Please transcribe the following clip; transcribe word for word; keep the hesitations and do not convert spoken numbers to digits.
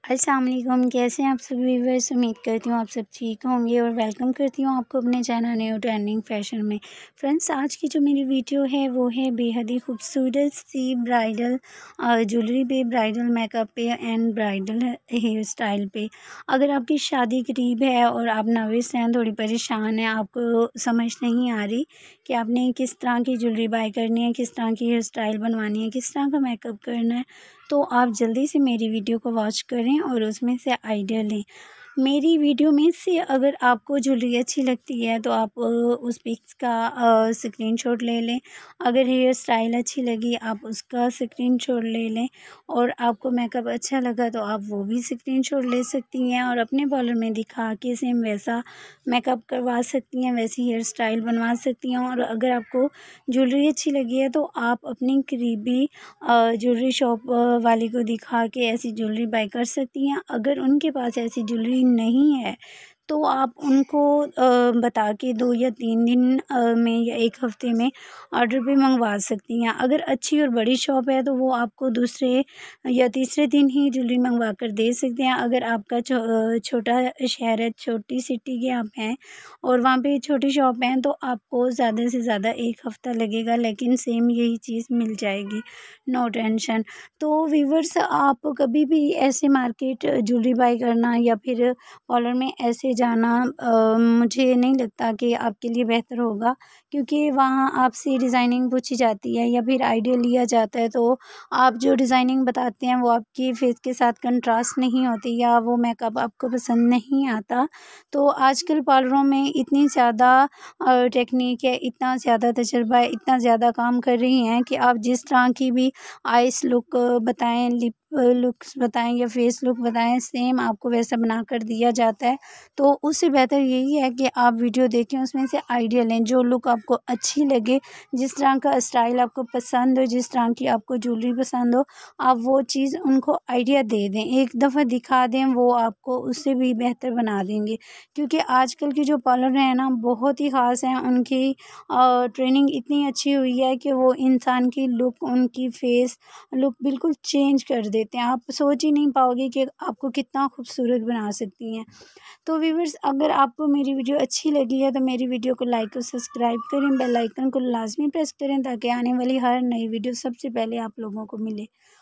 अस्सलाम वालेकुम, कैसे हैं आप सभी व्यूअर्स। उम्मीद करती हूँ आप सब ठीक होंगे और वेलकम करती हूँ आपको अपने चैनल न्यू ट्रेंडिंग फैशन में। फ्रेंड्स, आज की जो मेरी वीडियो है वो है बेहद ही खूबसूरत सी ब्राइडल ज्वेलरी पे, ब्राइडल मेकअप पे एंड ब्राइडल हेयर स्टाइल पे। अगर आपकी शादी करीब है और आप नर्वस हैं, थोड़ी परेशान हैं, आपको समझ नहीं आ रही कि आपने किस तरह की ज्वेलरी बाय करनी है, किस तरह की हेयर स्टाइल बनवानी है, किस तरह का मेकअप करना है, तो आप जल्दी से मेरी वीडियो को वॉच करें और उसमें से आइडिया लें। मेरी वीडियो में से अगर आपको ज्वेलरी अच्छी लगती है तो आप अ, उस पिक्स का स्क्रीनशॉट ले लें। अगर हेयर स्टाइल अच्छी लगी आप उसका स्क्रीनशॉट ले लें, और आपको मेकअप अच्छा लगा तो आप वो भी स्क्रीनशॉट ले सकती हैं और अपने पार्लर में दिखा के सेम वैसा मेकअप करवा सकती हैं, वैसी हेयर स्टाइल बनवा सकती हैं। और अगर आपको ज्वेलरी अच्छी लगी है तो आप अपनी करीबी ज्वेलरी शॉप वाले को दिखा के ऐसी ज्वेलरी बाय कर सकती हैं। अगर उनके पास ऐसी ज्वेलरी नहीं है तो आप उनको अ, बता के दो या तीन दिन अ, में या एक हफ़्ते में ऑर्डर पे मंगवा सकती हैं। अगर अच्छी और बड़ी शॉप है तो वो आपको दूसरे या तीसरे दिन ही ज्वेलरी मंगवा कर दे सकते हैं। अगर आपका छो अ, छोटा शहर है, छोटी सिटी के आप हैं और वहाँ पे छोटी शॉप हैं तो आपको ज़्यादा से ज़्यादा एक हफ़्ता लगेगा, लेकिन सेम यही चीज़ मिल जाएगी, नो टेंशन। तो व्यूअर्स, आप कभी भी ऐसे मार्केट ज्वेलरी बाय करना या फिर पार्लर में ऐसे जाना अ, मुझे नहीं लगता कि आपके लिए बेहतर होगा, क्योंकि वहाँ आपसे डिज़ाइनिंग पूछी जाती है या फिर आइडिया लिया जाता है, तो आप जो डिज़ाइनिंग बताते हैं वो आपकी फेस के साथ कंट्रास्ट नहीं होती या वो मेकअप आपको पसंद नहीं आता। तो आजकल पार्लरों में इतनी ज़्यादा टेक्निक है, इतना ज़्यादा तजुर्बा है, इतना ज़्यादा काम कर रही हैं कि आप जिस तरह की भी आइस लुक बताएं, लिप लुक्स बताएं या फेस लुक बताएं, सेम आपको वैसा बना कर दिया जाता है। तो उससे बेहतर यही है कि आप वीडियो देखें, उसमें से आइडिया लें, जो लुक आपको अच्छी लगे, जिस तरह का स्टाइल आपको पसंद हो, जिस तरह की आपको ज्वेलरी पसंद हो, आप वो चीज़ उनको आइडिया दे दें, एक दफ़ा दिखा दें, वो आपको उससे भी बेहतर बना देंगे। क्योंकि आजकल की जो पार्लर हैं ना बहुत ही ख़ास हैं, उनकी ट्रेनिंग इतनी अच्छी हुई है कि वो इंसान की लुक, उनकी फेस लुक बिल्कुल चेंज कर देते हैं। आप सोच ही नहीं पाओगे कि आपको कितना खूबसूरत बना सकती हैं। तो व्यूअर्स, अगर आपको मेरी वीडियो अच्छी लगी है तो मेरी वीडियो को लाइक और सब्सक्राइब करें, बेल आइकन को लाजमी प्रेस करें ताकि आने वाली हर नई वीडियो सबसे पहले आप लोगों को मिले।